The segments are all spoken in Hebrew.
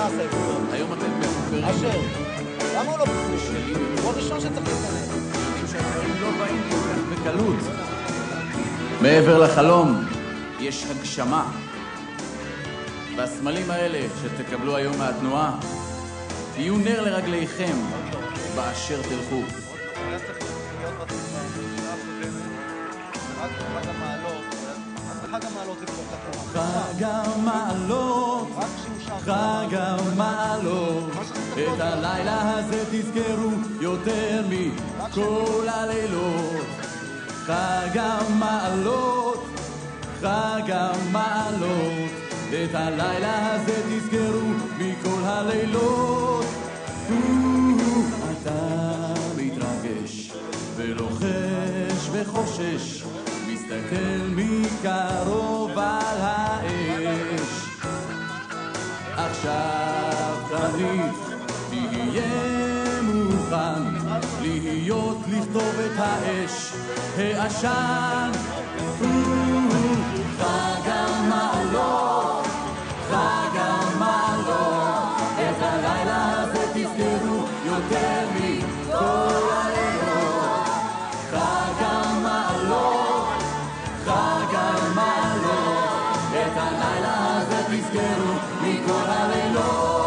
נעשה את זה? היום אתם מבוגרים. אשר, למה הוא לא בפריש? הוא הראשון שצריך להתעניין. שהדברים לא באים כל כך בקלות. מעבר לחלום יש הגשמה. והסמלים האלה שתקבלו היום מהתנועה יהיו נר לרגליכם באשר תלכו. חג המעלות, חג המעלות, את הלילה הזה תזכרו יותר מכל הלילות. חג המעלות, חג המעלות, את הלילה הזה תזכרו מכל הלילות. אתה מתרגש ולוחש וחושש, מסתכל מקרוב על האש. עכשיו תניף, תהיה מוכן להיות לכתוב את האש, העשן. חג המעלות, חג המעלות, את הלילה הזה תזכרו יותר מכל הלילות. חג המעלות, חג המעלות, את הלילה הזה תזכרו מכל הלילות.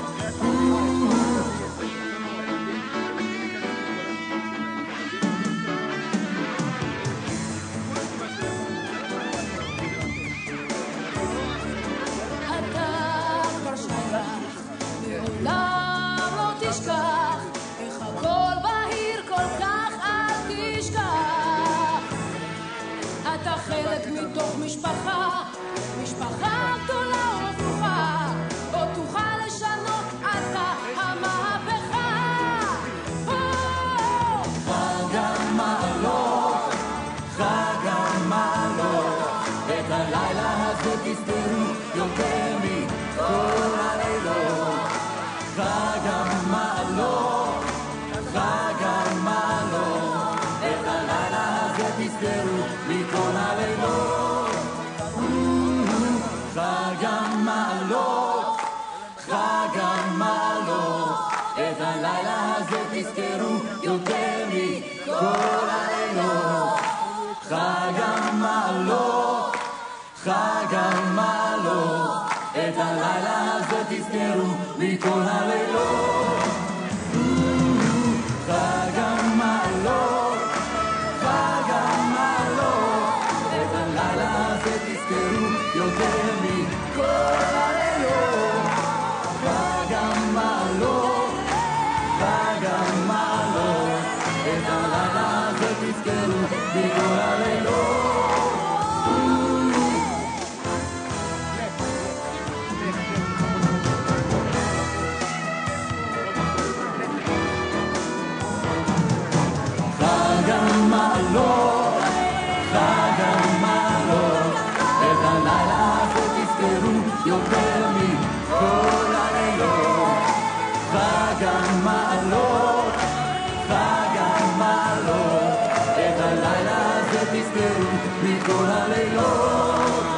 מתוך משפחה, משפחה גדולה וברוכה, בוא תוכל לשנות אתה המהפכה. חג המעלות, חג המעלות, את הלילה הזה תזכרו יותר מכל הלילות. חג המעלות, חג המעלות, את הלילה הזה תזכרו מכל הלילות. חג המעלות, חג המעלות, את הלילה הזה תזכרו יותר מכל הלילות. חג המעלות, חג המעלות, את הלילה הזה תזכרו מכל הלילות. חג המעלות, חג המעלות, את הלילה הזה תזכרו יותר מכל הלילות. חג המעלות, חג המעלות, את הלילה הזה תזכרו מכל הלילות. חג המעלות, חג המעלות, את הלילה הזה תזכרו יותר מכל הלילות. חג המעלות, חג המעלות, את הלילה הזה תזכרו מכל הלילות.